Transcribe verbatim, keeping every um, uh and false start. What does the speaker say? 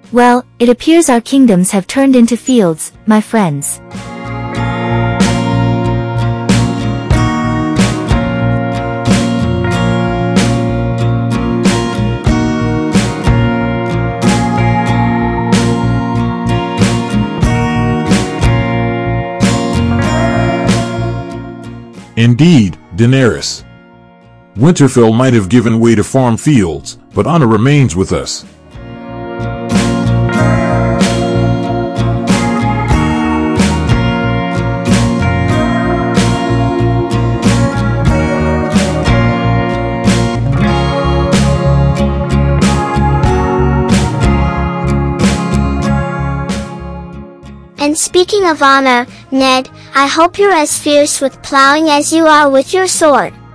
Well, it appears our kingdoms have turned into fields, my friends. Indeed, Daenerys. Winterfell might have given way to farm fields, but honor remains with us. And speaking of honor, Ned, I hope you're as fierce with plowing as you are with your sword.